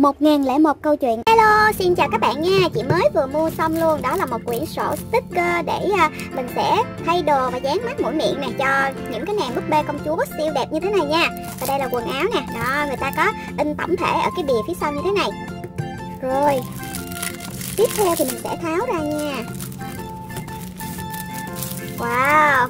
1001 câu chuyện. Hello, xin chào các bạn nha. Chị mới vừa mua xong luôn. Đó là một quyển sổ sticker để mình sẽ thay đồ và dán mắt mũi miệng nè cho những cái nàng búp bê công chúa siêu đẹp như thế này nha. Và đây là quần áo nè. Đó, người ta có in tổng thể ở cái bìa phía sau như thế này. Rồi, tiếp theo thì mình sẽ tháo ra nha. Wow,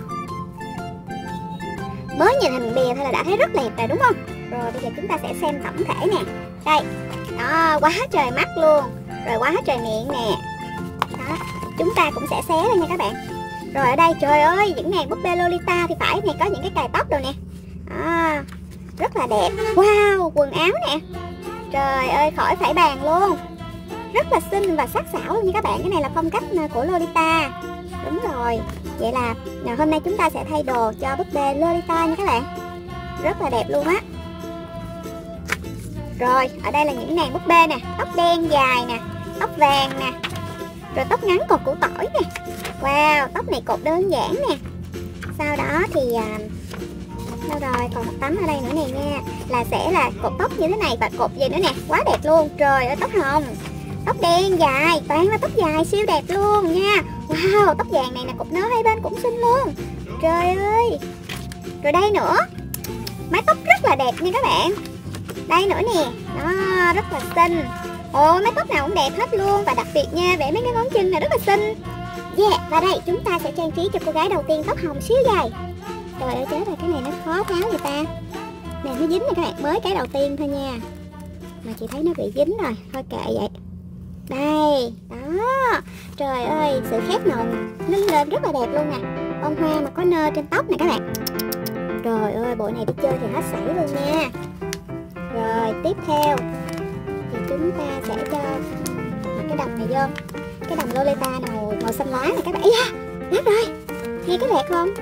mới nhìn hình bìa thôi là đã thấy rất đẹp rồi đúng không? Rồi bây giờ chúng ta sẽ xem tổng thể nè. Đây, đó, quá trời mắt luôn. Rồi quá trời miệng nè. Đó, chúng ta cũng sẽ xé ra nha các bạn. Rồi ở đây, trời ơi, những nàng búp bê Lolita thì phải nè, có những cái cài tóc rồi nè. Đó, rất là đẹp. Wow, quần áo nè. Trời ơi, khỏi phải bàn luôn. Rất là xinh và sắc sảo luôn nha các bạn. Cái này là phong cách của Lolita. Đúng rồi. Vậy là hôm nay chúng ta sẽ thay đồ cho búp bê Lolita nha các bạn. Rất là đẹp luôn á. Rồi, ở đây là những nàng búp bê nè. Tóc đen dài nè, tóc vàng nè, rồi tóc ngắn cột củ tỏi nè. Wow, tóc này cột đơn giản nè. Sau đó thì đâu rồi, còn một tấm ở đây nữa nè nha. Là sẽ là cột tóc như thế này và cột gì nữa nè. Quá đẹp luôn. Trời ơi, tóc hồng, tóc đen dài, toàn là tóc dài siêu đẹp luôn nha. Wow, tóc vàng này nè, cột nơ hai bên cũng xinh luôn. Trời ơi. Rồi đây nữa, mái tóc rất là đẹp nha các bạn. Đây nữa nè, đó, rất là xinh. Ồ, mái tóc nào cũng đẹp hết luôn. Và đặc biệt nha, vẽ mấy cái ngón chân này rất là xinh. Yeah, và đây chúng ta sẽ trang trí cho cô gái đầu tiên tóc hồng xíu dài. Trời ơi, chết rồi, cái này nó khó tháo người ta. Nè, nó dính nè các bạn, mới cái đầu tiên thôi nha. Mà chị thấy nó bị dính rồi, thôi kệ vậy. Đây, đó. Trời ơi, sự khác nồng lên lên rất là đẹp luôn nè. Bông hoa mà có nơ trên tóc nè các bạn. Trời ơi, bộ này đi chơi thì hết sảy luôn nha. Rồi, tiếp theo thì chúng ta sẽ cho cái đầm này vô. Cái đầm Lolita màu xanh lá này các bạn. Ây da, đẹp rồi. Nghe cái đẹp không?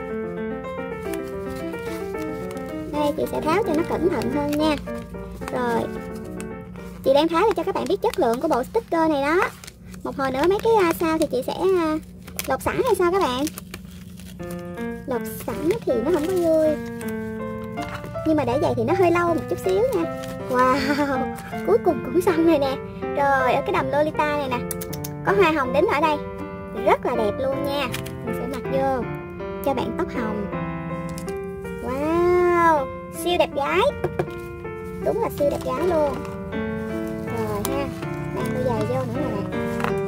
Đây, chị sẽ tháo cho nó cẩn thận hơn nha. Rồi, chị đang tháo để cho các bạn biết chất lượng của bộ sticker này đó. Một hồi nữa mấy cái sao thì chị sẽ lột sẵn hay sao các bạn? Lột sẵn thì nó không có vui. Nhưng mà để vậy thì nó hơi lâu một chút xíu nha. Wow, cuối cùng cũng xong rồi nè. Rồi, ở cái đầm Lolita này nè, có hoa hồng đính ở đây. Rất là đẹp luôn nha. Mình sẽ mặc vô cho bạn tóc hồng. Wow, siêu đẹp gái. Đúng là siêu đẹp gái luôn. Rồi ha, mang đôi giày vô nữa nè bạn.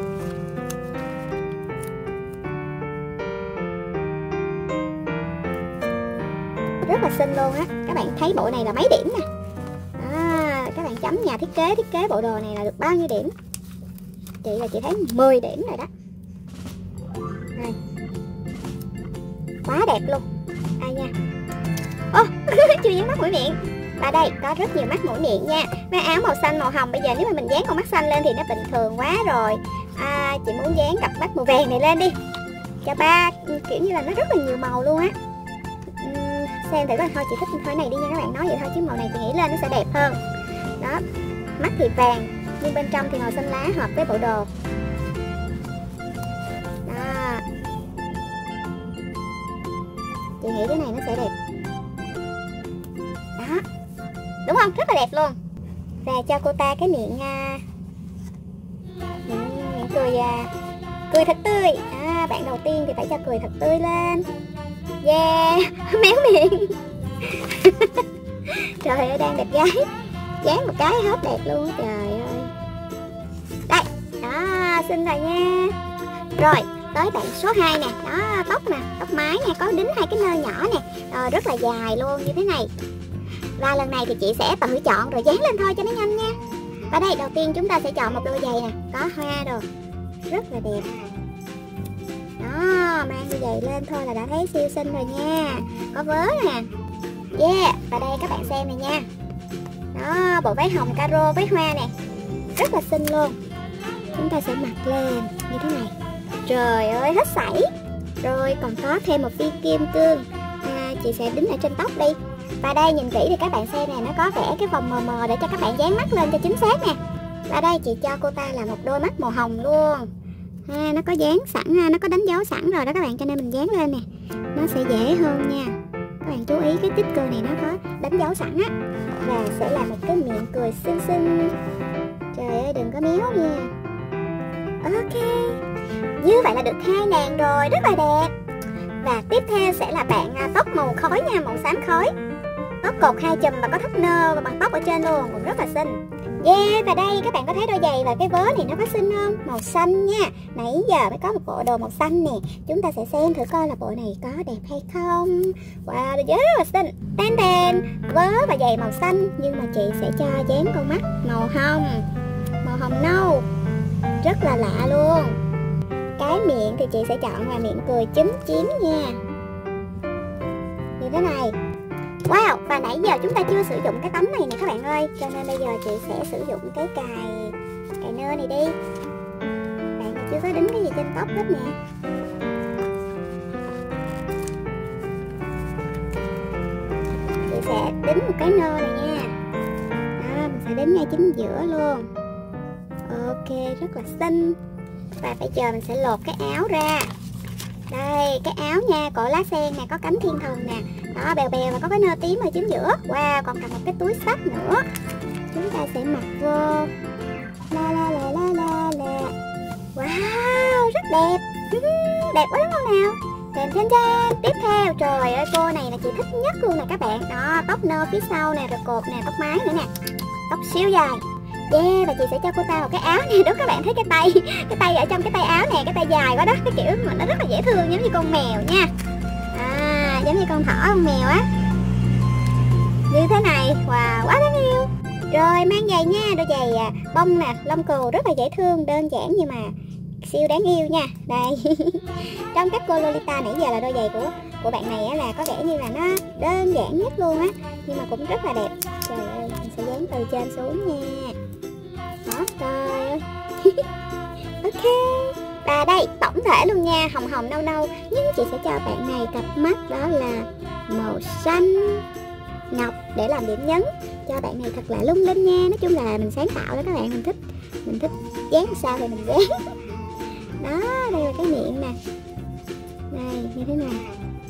Rất là xinh luôn á. Các bạn thấy bộ này là mấy điểm nè. Các bạn chấm nhà thiết kế bộ đồ này là được bao nhiêu điểm? Chị thấy 10 điểm rồi đó. Đây. Quá đẹp luôn. Đây nha. Ô, chưa dán mắt mũi miệng. Và đây có rất nhiều mắt mũi miệng nha. Mấy áo màu xanh màu hồng, bây giờ nếu mà mình dán con mắt xanh lên thì nó bình thường quá rồi. Chị muốn dán cặp mắt màu vàng này lên đi. Cho ba, kiểu như là nó rất là nhiều màu luôn á. Xem thử coi, thôi chị thích thôi này đi nha các bạn, nói vậy thôi chứ màu này chị nghĩ lên nó sẽ đẹp hơn. Đó, mắt thì vàng nhưng bên trong thì màu xanh lá hợp với bộ đồ. Đó, chị nghĩ cái này nó sẽ đẹp. Đó, đúng không? Rất là đẹp luôn. Và cho cô ta cái miệng cười cười thật tươi. Bạn đầu tiên thì phải cho cười thật tươi lên. Yeah, méo miệng. Trời ơi, đang đẹp gái. Dán một cái hết đẹp luôn. Trời ơi. Đây, đó, xinh rồi nha. Rồi, tới bạn số 2 nè. Đó, tóc nè, tóc mái nè, có đính hai cái nơ nhỏ nè. Rất là dài luôn như thế này. Và lần này thì chị sẽ tự chọn rồi dán lên thôi cho nó nhanh nha. Và đây, đầu tiên chúng ta sẽ chọn một đôi giày nè, có hoa rồi. Rất là đẹp. Đó, mang đôi giày lên thôi là đã thấy siêu xinh rồi nha. Có vớ nè. Yeah, và đây các bạn xem này nha. Đó, bộ váy hồng caro với hoa nè. Rất là xinh luôn. Chúng ta sẽ mặc lên như thế này. Trời ơi, hết sảy. Rồi còn có thêm một phi kim cương. Chị sẽ đính ở trên tóc đi. Và đây nhìn kỹ thì các bạn xem nè, nó có vẽ cái vòng mờ mờ để cho các bạn dán mắt lên cho chính xác nè. Và đây chị cho cô ta là một đôi mắt màu hồng luôn. Nó có dán sẵn, nó có đánh dấu sẵn rồi đó các bạn, cho nên mình dán lên nè nó sẽ dễ hơn nha. Các bạn chú ý cái sticker này nó có đánh dấu sẵn á. Và sẽ là một cái miệng cười xinh xinh. Trời ơi, đừng có méo nha. Ok, như vậy là được 2 nàng rồi, rất là đẹp. Và tiếp theo sẽ là bạn tóc màu khói nha, màu xám khói. Tóc cột 2 chùm và có thắt nơ và bằng tóc ở trên luôn, cũng rất là xinh. Yeah, và đây các bạn có thấy đôi giày và cái vớ này nó có xinh không? Màu xanh nha. Nãy giờ mới có một bộ đồ màu xanh nè. Chúng ta sẽ xem thử coi là bộ này có đẹp hay không. Wow, đôi giày rất là xinh. Tên đèn, vớ và giày màu xanh. Nhưng mà chị sẽ cho dán con mắt màu hồng, màu hồng nâu. Rất là lạ luôn. Cái miệng thì chị sẽ chọn là miệng cười chúm chím nha, như thế này. Wow, và nãy giờ chúng ta chưa sử dụng cái tấm này nè các bạn ơi, cho nên bây giờ chị sẽ sử dụng cái cài nơ này đi. Bạn chưa có đính cái gì trên tóc hết nè. Chị sẽ đính một cái nơ này nha. Đó, mình sẽ đính ngay chính giữa luôn. Ok, rất là xinh. Và bây giờ mình sẽ lột cái áo ra. Đây, cái áo nha, cổ lá sen nè, có cánh thiên thần nè. Đó, bèo bèo và có cái nơ tím ở chính giữa. Wow, còn cầm một cái túi xách nữa. Chúng ta sẽ mặc vô. La la la la la la. Wow, rất đẹp. Đẹp quá đúng không nào? Tiếp theo, trời ơi, cô này là chị thích nhất luôn nè các bạn. Đó, tóc nơ phía sau nè, rồi cột nè, tóc mái nữa nè. Tóc siêu dài. Yeah, và chị sẽ cho cô ta một cái áo này. Đó, các bạn thấy cái tay ở trong cái tay áo nè, cái tay dài quá đó, cái kiểu mà nó rất là dễ thương, giống như con mèo nha. Giống như con thỏ con mèo á, như thế này. Wow, quá đáng yêu. Rồi mang giày nha, đôi giày bông nè, lông cừu rất là dễ thương, đơn giản nhưng mà siêu đáng yêu nha. Đây. Trong các cô Lolita nãy giờ là đôi giày của bạn này á, là có vẻ như là nó đơn giản nhất luôn á, nhưng mà cũng rất là đẹp. Trời ơi, mình sẽ dán từ trên xuống nha. Đó, trời ơi. Ok. Và đây, tổng thể luôn nha, hồng hồng nâu nâu. Nhưng chị sẽ cho bạn này cặp mắt đó là màu xanh ngọc để làm điểm nhấn cho bạn này thật là lung linh nha. Nói chung là mình sáng tạo đó các bạn, mình thích dán sao thì mình dán. Đó, đây là cái miệng nè. Đây, như thế này.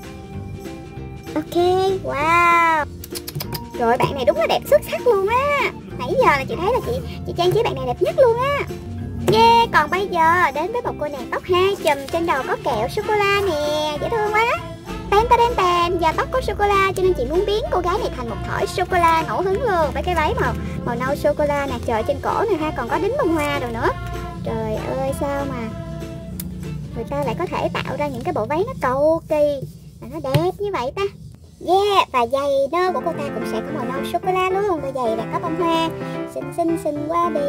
Ok, wow. Rồi bạn này đúng là đẹp xuất sắc luôn á. Nãy giờ là chị thấy là chị trang trí bạn này đẹp nhất luôn á. Yeah, còn bây giờ đến với một cô nàng tóc 2 chùm, trên đầu có kẹo sô-cô-la nè, dễ thương quá. Tên, và tóc có sô-cô-la cho nên chị muốn biến cô gái này thành một thỏi sô-cô-la ngẫu hứng luôn, với cái váy màu nâu sô-cô-la nè. Trời, trên cổ nè ha, còn có đính bông hoa rồi nữa. Trời ơi, sao mà người ta lại có thể tạo ra những cái bộ váy nó cầu kỳ mà nó đẹp như vậy ta. Yeah, và giày nơ của cô ta cũng sẽ có màu nâu sô-cô-la luôn. Đôi giày là có bông hoa, xinh quá đi.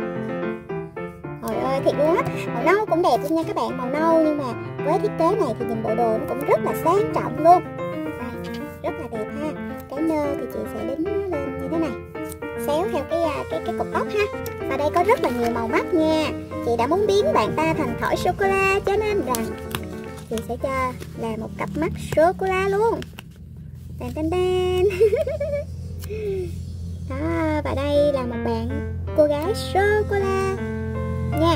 Trời ơi, thiệt luôn á, màu nâu cũng đẹp luôn nha các bạn, màu nâu nhưng mà với thiết kế này thì nhìn bộ đồ nó cũng rất là sang trọng luôn. Đây, rất là đẹp ha. Cái nơ thì chị sẽ đính nó lên như thế này, xéo theo cái cục tóc ha. Và đây có rất là nhiều màu mắt nha. Chị đã muốn biến bạn ta thành thỏi sô-cô-la cho nên rằng chị sẽ cho là một cặp mắt sô-cô-la luôn. Tên. Đó, và đây là một bạn cô gái sô-cô-la nha.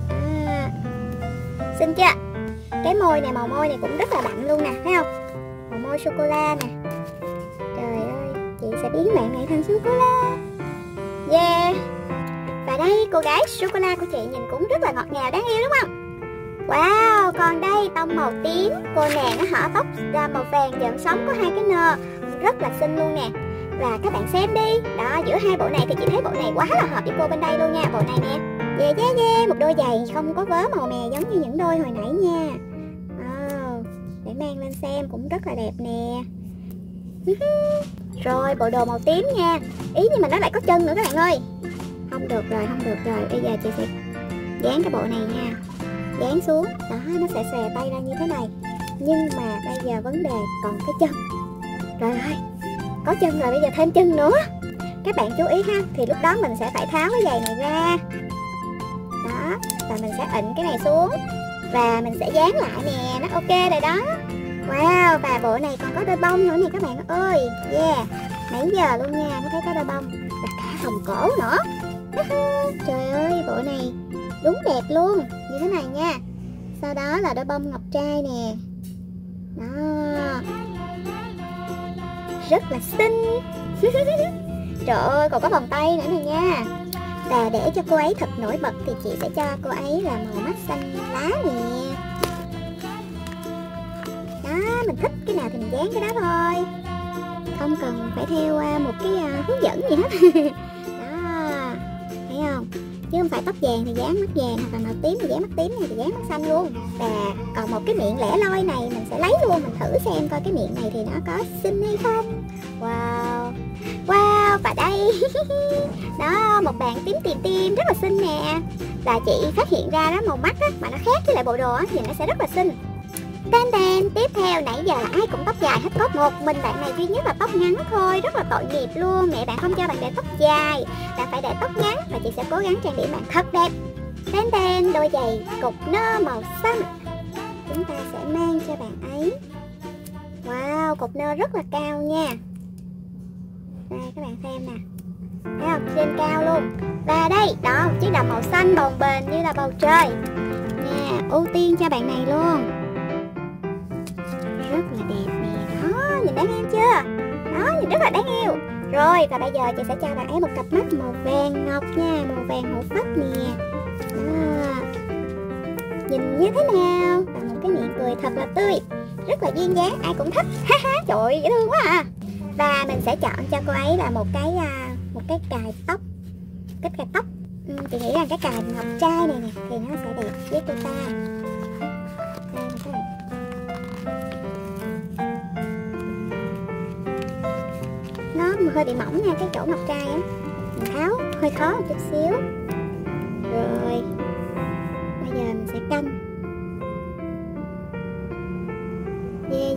Xinh chưa? Cái môi này, màu môi này cũng rất là đậm luôn nè, thấy không? Màu môi sô-cô-la nè. Trời ơi, chị sẽ biến bạn này thành sô-cô-la. Yeah. Và đây, cô gái sô-cô-la của chị nhìn cũng rất là ngọt ngào đáng yêu đúng không? Wow, còn đây tông màu tím, cô nàng nó hở tóc ra màu vàng gợn sóng, có 2 cái nơ, rất là xinh luôn nè. Và các bạn xem đi, đó, giữa hai bộ này thì chị thấy bộ này quá là hợp với cô bên đây luôn nha, bộ này nè. Yeah, một đôi giày không có vớ màu mè giống như những đôi hồi nãy nha. Để mang lên xem cũng rất là đẹp nè. Rồi, bộ đồ màu tím nha. Ý nhưng mà nó lại có chân nữa các bạn ơi. Không được rồi. Bây giờ chị sẽ dán cái bộ này nha. Dán xuống, đó, nó sẽ xòe tay ra như thế này. Nhưng mà bây giờ vấn đề còn cái chân. Trời ơi, có chân rồi, bây giờ thêm chân nữa. Các bạn chú ý ha, thì lúc đó mình sẽ phải tháo cái giày này ra. Đó, và mình sẽ ịnh cái này xuống và mình sẽ dán lại nè, nó ok rồi đó. Wow, và bộ này còn có đôi bông nữa nè các bạn ơi. Yeah, nãy giờ luôn nha, nó thấy có đôi bông và cả vòng cổ nữa. Trời ơi, bộ này đúng đẹp luôn, như thế này nha. Sau đó là đôi bông ngọc trai nè. Đó, rất là xinh. Trời ơi, còn có vòng tay nữa nè nha. Và để cho cô ấy thật nổi bật thì chị sẽ cho cô ấy là màu mắt xanh lá nè. Đó, mình thích cái nào thì mình dán cái đó thôi, không cần phải theo một cái hướng dẫn gì hết. Đó, thấy không? Chứ không phải tóc vàng thì dán mắt vàng, hoặc là màu tím thì dán mắt tím, này thì dán mắt xanh luôn. Và còn một cái miệng lẻ loi này mình sẽ lấy luôn, mình thử xem coi cái miệng này thì nó có xinh hay không. Wow, wow, và đây đó, một bạn tím tìm tim rất là xinh nè. Và chị phát hiện ra đó, màu mắt á, mà nó khác với lại bộ đồ á, thì nó sẽ rất là xinh. Tên đen, tiếp theo nãy giờ là ai cũng tóc dài hết, có một mình bạn này duy nhất là tóc ngắn thôi, rất là tội nghiệp luôn. Mẹ bạn không cho bạn để tóc dài, bạn phải để tóc ngắn, và chị sẽ cố gắng trang điểm bạn thật đẹp. Tên đen, đôi giày cục nơ màu xanh, chúng ta sẽ mang cho bạn ấy. Wow, cục nơ rất là cao nha. Đây các bạn xem nè, thấy không, trên cao luôn. Và đây, đó, một chiếc đầm màu xanh bồng bềnh như là bầu trời nha, ưu tiên cho bạn này luôn. Rất là đẹp nè, đó, nhìn đáng yêu chưa? Đó, nhìn rất là đáng yêu. Rồi, và bây giờ chị sẽ cho bạn ấy một cặp mắt màu vàng ngọc nha, màu vàng hổ phách nè. Đó, nhìn như thế nào? Và một cái miệng cười thật là tươi, rất là duyên dáng, ai cũng thích. Ha ha, trời ơi, dễ thương quá à. Và mình sẽ chọn cho cô ấy là một cái cài tóc. Cái cài tóc, chị nghĩ là cái cài ngọc trai này nè thì nó sẽ đẹp với cô ta. Đây các bạn. Nó hơi bị mỏng nha, cái chỗ ngọc trai á, mình tháo hơi khó một chút xíu. Rồi bây giờ mình sẽ canh. Đây,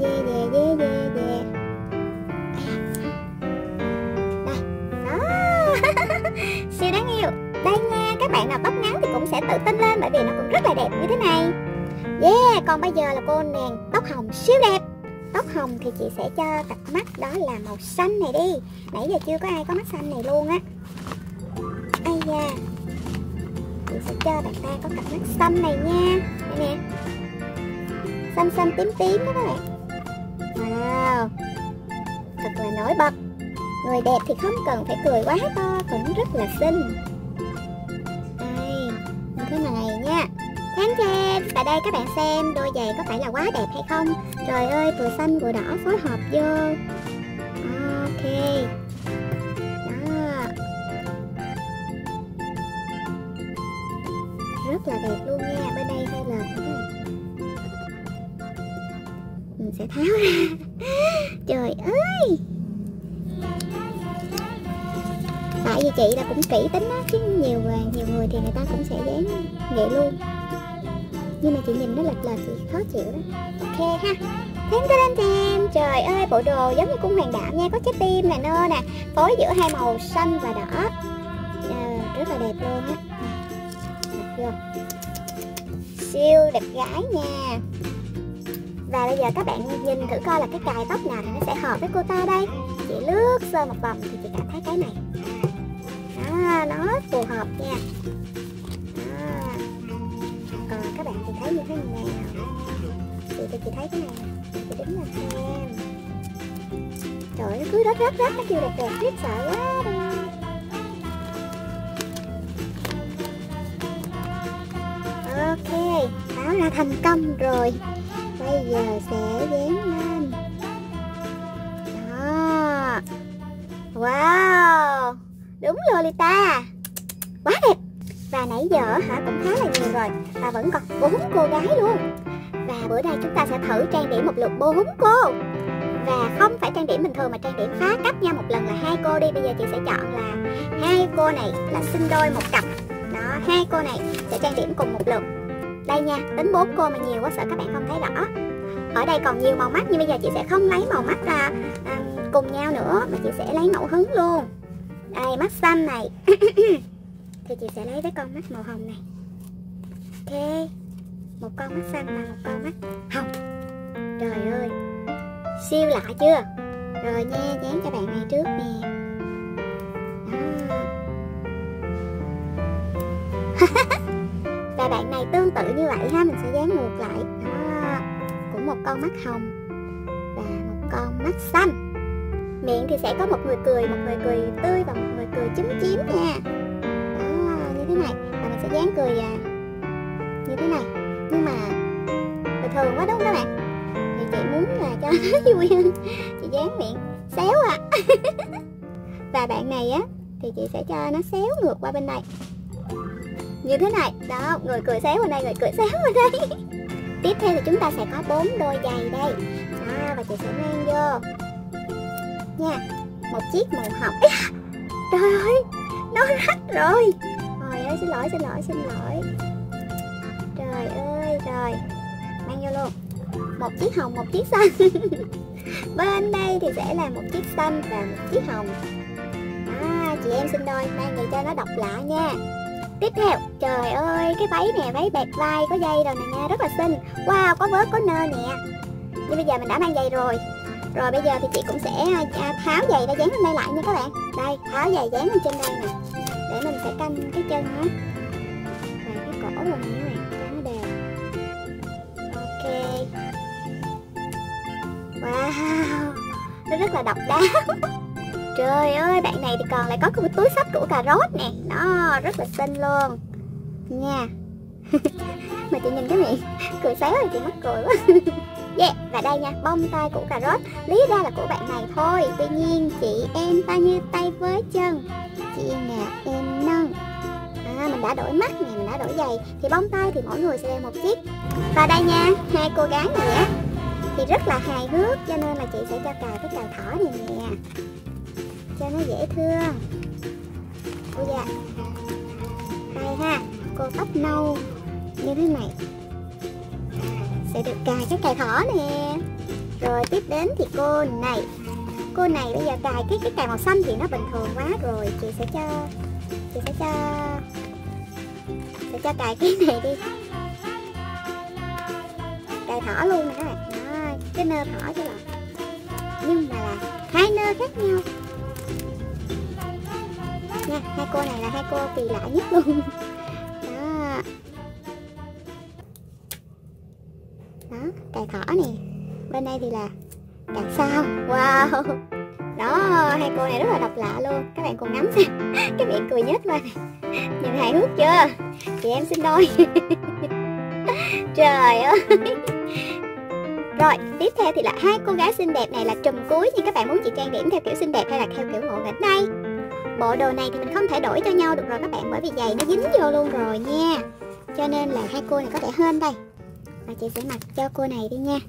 đó. Siêu đáng yêu. Đây nha, các bạn nào tóc ngắn thì cũng sẽ tự tin lên, bởi vì nó cũng rất là đẹp như thế này. Yeah, còn bây giờ là cô nàng tóc hồng siêu đẹp. Tóc hồng thì chị sẽ cho cặp mắt đó là màu xanh này đi. Nãy giờ chưa có ai có mắt xanh này luôn á. Ây da, chị sẽ cho bạn ta có cặp mắt xanh này nha. Đây nè, xanh xanh tím tím đó các bạn. Wow, thật là nổi bật. Người đẹp thì không cần phải cười quá to, vẫn rất là xinh. Đây, như thế này nha. Và đây các bạn xem, đôi giày có phải là quá đẹp hay không? Trời ơi, vừa xanh vừa đỏ phối hợp vô. Ok. Đó, rất là đẹp luôn nha. Bên đây hơi lệch nữa. Mình sẽ tháo ra. Trời ơi, tại vì chị là cũng kỹ tính á, chứ nhiều người thì người ta cũng sẽ dán vậy luôn. Nhưng mà chị nhìn nó lệch chị khó chịu đó. Ok ha. Thêm. Trời ơi, bộ đồ giống như cung hoàng đạo nha, có trái tim nè, nơ nè, phối giữa hai màu xanh và đỏ. Rất là đẹp luôn á. Mặc vô siêu đẹp gái nha. Và bây giờ các bạn nhìn thử coi là cái cài tóc nào thì nó sẽ hợp với cô ta đây. Chị lướt sơ một vòng thì chị cảm thấy cái này nó phù hợp nha. Còn các bạn thì thấy như thế nào? Chị thấy cái này, chị đứng lên xem. Trời ơi, nó cứ rớt, nó kêu đẹp riết sợ quá đi. Ok, tháo ra thành công rồi. Bây giờ sẽ dán lên. Đó. Wow, đúng Lolita, quá đẹp. Và nãy giờ cũng khá là nhiều rồi, và vẫn còn 4 cô gái luôn. Và bữa nay chúng ta sẽ thử trang điểm một lượt 4 cô. Và không phải trang điểm bình thường mà trang điểm phá cách nha. Một lần là 2 cô đi. Bây giờ chị sẽ chọn là 2 cô này là sinh đôi một cặp. Đó, 2 cô này sẽ trang điểm cùng một lượt. Đây nha, tính 4 cô mà nhiều quá sợ các bạn không thấy rõ. Ở đây còn nhiều màu mắt, nhưng bây giờ chị sẽ không lấy màu mắt ra cùng nhau nữa, mà chị sẽ lấy ngẫu hứng luôn. Đây, mắt xanh này thì chị sẽ lấy với con mắt màu hồng này. Ok, một con mắt xanh và một con mắt hồng. Trời ơi, siêu lạ chưa? Rồi nha, dán cho bạn này trước nè. Và bạn này tương tự như vậy ha, mình sẽ dán ngược lại. Đó, cũng một con mắt hồng và một con mắt xanh. Miệng thì sẽ có một người cười tươi và một người cười chúm chím nha. dáng cười như thế này, nhưng mà bình thường quá đúng không các bạn? Thì chị muốn là cho nó vui hơn, chị dán miệng xéo à. Và bạn này á thì chị sẽ cho nó xéo ngược qua bên này như thế này đó, người cười xéo bên đây, người cười xéo bên đây. Tiếp theo thì chúng ta sẽ có 4 đôi giày đây đó, và chị sẽ mang vô nha, một chiếc màu hồng. Trời ơi, nó rách rồi. Trời ơi, xin lỗi. Trời ơi, rồi mang vô luôn. Một chiếc hồng, một chiếc xanh. Bên đây thì sẽ là một chiếc xanh và một chiếc hồng. Chị em sinh đôi mang về cho nó độc lạ nha. Tiếp theo, trời ơi, cái váy nè, váy bẹt vai có dây rồi nè nha, rất là xinh. Wow, có vớ có nơ nè. Nhưng bây giờ mình đã mang giày rồi. Rồi bây giờ thì chị cũng sẽ tháo giày ra dán lên đây lại nha các bạn. Đây, tháo giày dán lên trên đây nè, để mình sẽ canh cái chân á và cái cổ rồi nè các bạn, cho nó đều. Ok. Wow, nó rất là độc đáo. Trời ơi, bạn này thì còn lại có cái túi xách của cà rốt nè. Nó rất là xinh luôn nha. Mà chị nhìn cái miệng cười xéo thì chị mắc cười quá. Yeah, và đây nha, bông tai của cà rốt. Lý ra là của bạn này thôi, tuy nhiên chị em ta như tay với chân, chị nè em nâng. Mình đã đổi mắt nè, mình đã đổi giày, thì bông tai thì mỗi người sẽ đeo một chiếc. Và đây nha, hai cô gái này á thì rất là hài hước, cho nên là chị sẽ cho cài cái cài thỏ này nè, cho nó dễ thương. Ôi da, đây ha, cô tóc nâu như thế này sẽ được cài cái cài thỏ nè. Rồi tiếp đến thì cô này bây giờ cài cái cài màu xanh thì nó bình thường quá rồi, chị sẽ cho cài cái này đi, cài thỏ luôn nè các bạn. Đó, cái nơ thỏ chứ là, nhưng mà là hai nơ khác nhau nha. Hai cô này là hai cô kỳ lạ nhất luôn. Đó, cài thỏ nè. Bên đây thì là cài sao. Wow. Đó, hai cô này rất là độc lạ luôn. Các bạn cùng ngắm xem. Cái miệng cười nhếch qua này, nhìn hài hước chưa? Chị em sinh đôi. Trời ơi. Rồi, tiếp theo thì là hai cô gái xinh đẹp này là trùm cuối. Nhưng các bạn muốn chị trang điểm theo kiểu xinh đẹp hay là theo kiểu ngộ nghĩnh đây? Bộ đồ này thì mình không thể đổi cho nhau được rồi các bạn, bởi vì giày nó dính vô luôn rồi nha. Cho nên là hai cô này có thể hên đây. Và chị sẽ mặc cho cô này đi nha.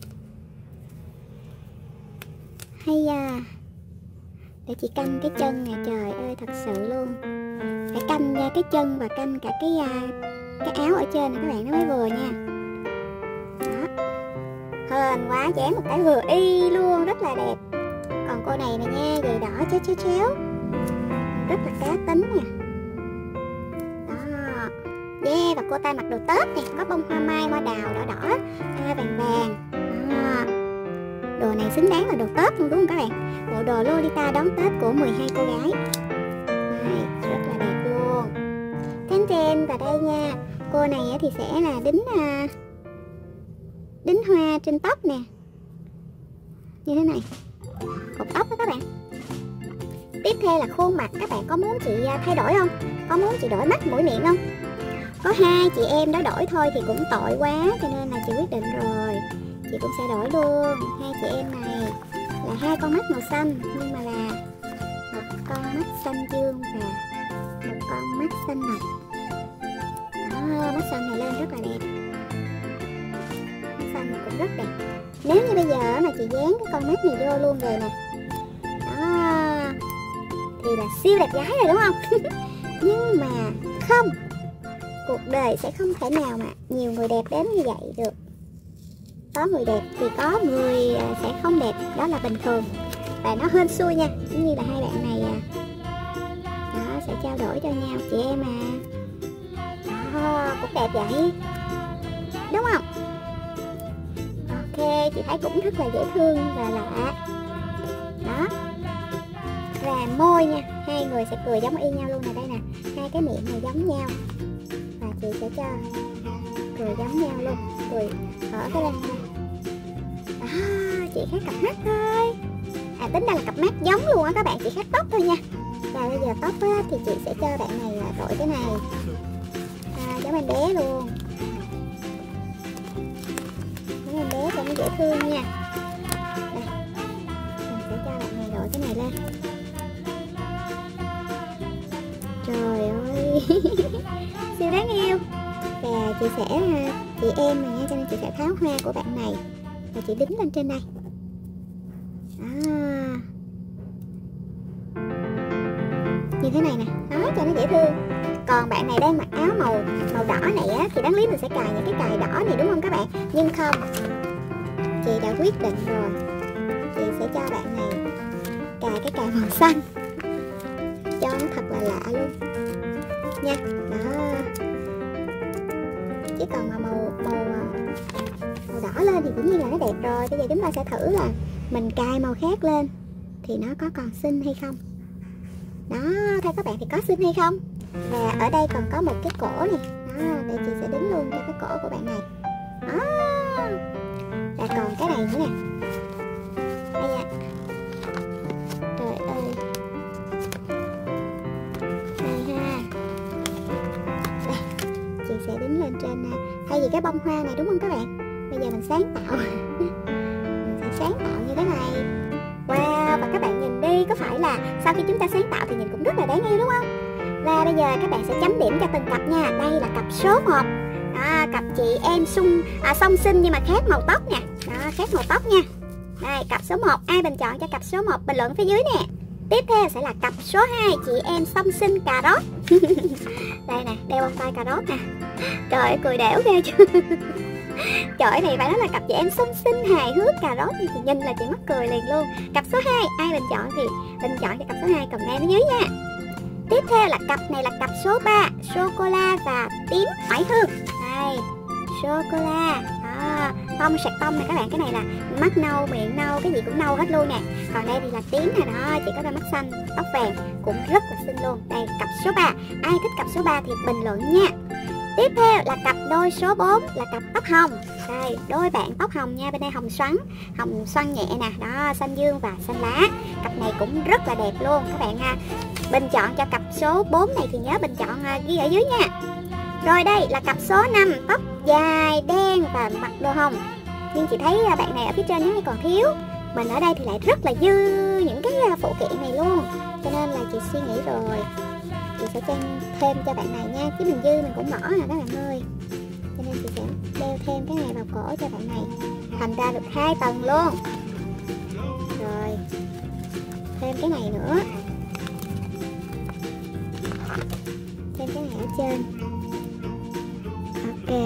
Hay à, để chị canh cái chân nè. Trời ơi, thật sự luôn, phải canh cái chân và canh cả cái áo ở trên này các bạn, nó mới vừa nha. Đó, hên quá, dán một cái vừa y luôn, rất là đẹp. Còn cô này nè nha, giày đỏ chéo, rất là cá tính nè. Đó, yeah, và cô ta mặc đồ Tết nè, có bông hoa mai, hoa đào, đỏ hoa vàng. Đó, đồ này xứng đáng là đồ Tết luôn đúng không các bạn? Bộ đồ Lolita đón Tết của 12 cô gái này, rất là đẹp luôn. Ten và đây nha, cô này thì sẽ là đính hoa trên tóc nè, như thế này, cột tóc đó các bạn. Tiếp theo là khuôn mặt, các bạn có muốn chị thay đổi không? Có muốn chị đổi mắt mũi miệng không? Có hai chị em đó đổi thôi thì cũng tội quá, cho nên là chị quyết định rồi, chị cũng sẽ đổi luôn. Hai chị em này là hai con mắt màu xanh, nhưng mà là một con mắt xanh dương và một con mắt xanh ngọc. Đó, mắt xanh này lên rất là đẹp, mắt xanh này cũng rất đẹp. Nếu như bây giờ mà chị dán cái con mắt này vô luôn rồi nè, đó thì là siêu đẹp gái rồi đúng không? Nhưng mà không, cuộc đời sẽ không thể nào mà nhiều người đẹp đến như vậy được. Có người đẹp thì có người sẽ không đẹp, đó là bình thường. Và nó hên xui nha, giống như là hai bạn này đó, sẽ trao đổi cho nhau, chị em mà. Đó, cũng đẹp vậy, đúng không? Ok, chị thấy cũng rất là dễ thương và lạ. Đó, và môi nha, hai người sẽ cười giống y nhau luôn nè. Đây nè, hai cái miệng này giống nhau, và chị sẽ cho cười giống nhau luôn, cười ở cái răng này. Đó, chị khác cặp mắt thôi. Tính ra là cặp mắt giống luôn á các bạn, chỉ khác tóc thôi nha. Và bây giờ tóc á, thì chị sẽ cho bạn này đổi cái này giống em bé luôn. Giống em bé cho nó dễ thương nha. Đây, mình sẽ cho bạn này đội cái này lên. Trời ơi siêu đáng yêu. Và chị sẽ chị em mà nha, cho nên chị sẽ tháo hoa của bạn này và chị đính lên trên đây. Như thế này nè, đó cho nó dễ thương. Còn bạn này đang mặc áo màu đỏ này á, thì đáng lý mình sẽ cài những cái cài đỏ này đúng không các bạn? Nhưng không, chị đã quyết định rồi, chị sẽ cho bạn này cài cái cài màu xanh cho nó thật là lạ luôn nha. Đó, chỉ còn màu đỏ lên thì dĩ nhiên là nó đẹp rồi. Bây giờ chúng ta sẽ thử là mình cài màu khác lên thì nó có còn xinh hay không. Đó, theo các bạn thì có xinh hay không? Và ở đây còn có một cái cổ này. Đó, để chị sẽ đính luôn cho cái cổ của bạn này. Đó. Và còn cái này nữa nè. Đây ạ. Trời ơi. Đây ha. Đây, chị sẽ đính lên trên thay vì cái bông hoa này đúng không các bạn? Bây giờ mình sáng tạo. Mình sẽ sáng tạo như thế này. Wow, và các bạn nhìn đi, có phải là sau khi chúng ta sáng tạo thì nhìn cũng rất là đáng yêu đúng không? Và bây giờ các bạn sẽ chấm điểm cho từng cặp nha. Đây là cặp số 1. Đó, cặp chị em song sinh nhưng mà khác màu tóc nè. Đó, khác màu tóc nha. Đây, cặp số 1, ai bình chọn cho cặp số 1 bình luận phía dưới nè. Tiếp theo sẽ là cặp số 2, chị em song sinh cà rốt. Đây nè, đeo bông tai cà rốt nè. Trời ơi, cười đẻo ghê chưa. Trời này phải nói là cặp chị em song sinh hài hước cà rốt thì chị nhìn là chị mắc cười liền luôn. Cặp số 2, ai bình chọn thì bình chọn cho cặp số 2 comment phía dưới nha. Tiếp theo là cặp này là cặp số 3, sô cô la và tím oải hương. Đây, sô cô la. Đó, tông sạc tông này các bạn, cái này là mắt nâu, miệng nâu, cái gì cũng nâu hết luôn nè. Còn đây thì là tím nè, đó, chỉ có đôi mắt xanh, tóc vàng, cũng rất là xinh luôn. Đây, cặp số 3, ai thích cặp số 3 thì bình luận nha. Tiếp theo là cặp đôi số 4 là cặp tóc hồng. Đây, đôi bạn tóc hồng nha, bên đây hồng xoăn nhẹ nè, đó, xanh dương và xanh lá. Cặp này cũng rất là đẹp luôn các bạn ha. Bình chọn cho cặp số 4 này thì nhớ bình chọn ghi ở dưới nha. Rồi đây là cặp số 5, tóc dài, đen và mặc đồ hồng. Nhưng chị thấy bạn này ở phía trên nó còn thiếu. Mình ở đây thì lại rất là dư những cái phụ kiện này luôn. Cho nên là chị suy nghĩ rồi, chị sẽ trang thêm cho bạn này nha. Chứ mình dư mình cũng bỏ nè các bạn ơi. Cho nên chị sẽ đeo thêm cái này vào cổ cho bạn này. Thành ra được 2 tầng luôn. Rồi, thêm cái này nữa. Thêm cái này ở trên. Ok,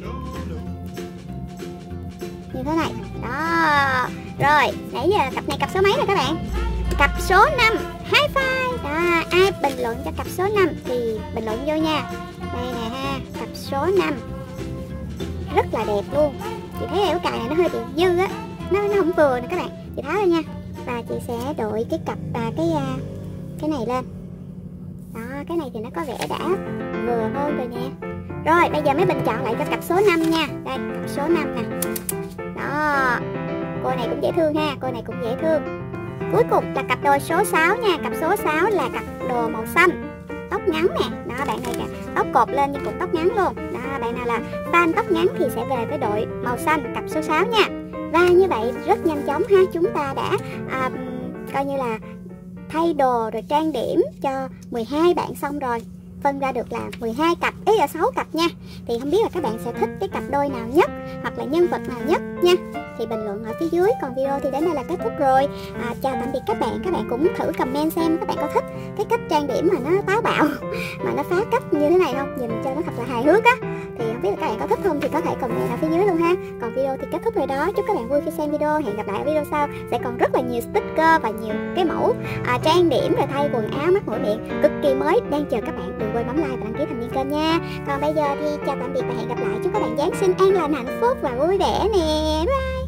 như thế này. Đó. Rồi, nãy giờ cặp này cặp số mấy rồi các bạn? Cặp số 5, high five. Đó, ai bình luận cho cặp số 5 thì bình luận vô nha. Đây nè ha, cặp số 5 rất là đẹp luôn. Chị thấy ẻo cài này nó hơi bị dư á, nó không vừa nè các bạn. Chị tháo ra nha. Và chị sẽ đội cái cặp cái này lên. Đó, cái này thì nó có vẻ đã vừa hơn rồi nè. Rồi, bây giờ mới bình chọn lại cho cặp số 5 nha. Đây, cặp số 5 nè. Đó, cô này cũng dễ thương ha, cô này cũng dễ thương. Cuối cùng là cặp đôi số 6 nha. Cặp số 6 là cặp đồ màu xanh, tóc ngắn nè. Đó, bạn này kìa, tóc cột lên nhưng cũng tóc ngắn luôn. Đó, bạn nào là fan tóc ngắn thì sẽ về với đội màu xanh, cặp số 6 nha. Và như vậy rất nhanh chóng ha, chúng ta đã coi như là thay đồ rồi trang điểm cho 12 bạn xong rồi. Phân ra được là 12 cặp, ý là 6 cặp nha. Thì không biết là các bạn sẽ thích cái cặp đôi nào nhất, hoặc là nhân vật nào nhất nha. Thì bình luận ở phía dưới. Còn video thì đến đây là kết thúc rồi. Chào tạm biệt các bạn. Các bạn cũng thử comment xem các bạn có thích cái cách trang điểm mà nó táo bạo mà nó phá cách như thế này không, nhìn cho nó thật là hài hước á. Thì không biết là các bạn có thích không thì có thể comment ở phía dưới luôn ha. Còn video thì kết thúc rồi đó. Chúc các bạn vui khi xem video. Hẹn gặp lại ở video sau. Sẽ còn rất là nhiều sticker và nhiều cái mẫu trang điểm rồi thay quần áo, mắt mũi miệng cực kỳ mới đang chờ các bạn. Đừng quên bấm like và đăng ký thành viên kênh nha. Còn bây giờ thì chào tạm biệt và hẹn gặp lại. Chúc các bạn Giáng sinh an lành, hạnh phúc và vui vẻ nè. Bye.